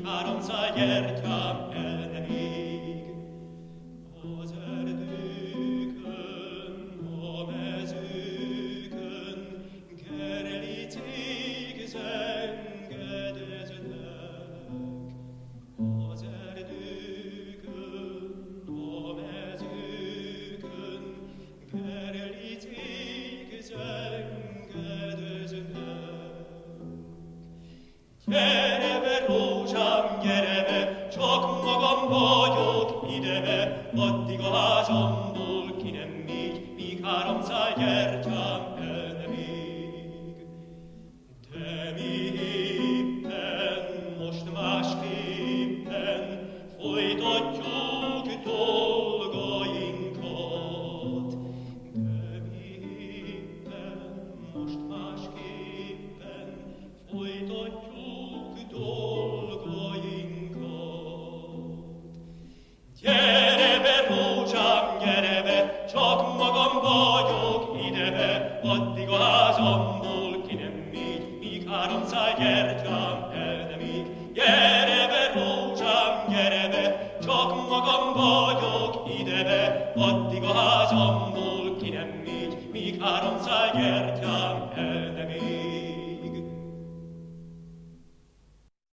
háromszál gyertyám el nem ég. Az erdőkön, a mezőkön, gerlicék zengedeznek. Az erdőkön, a mezőkön, gerlicék zengedeznek. Gyere be, rózsám, gyere be, csak magam vagyok idebe, addig a házamból ki nem megy, míg háromszál gyertyám el nem ég. De mi éppen, most másképpen folytatjuk dolgainkat. De mi éppen, most másképpen folytatjuk dolgainkat. Gyere be, rózsám, gyere be, csak magam vagyok idebe, addig a házamból ki nem megy, míg háromszál gyertyám el nem ég. Gyere be, rózsám, gyere be, csak magam vagyok idebe, addig a házamból ki nem megy, míg háromszál gyertyám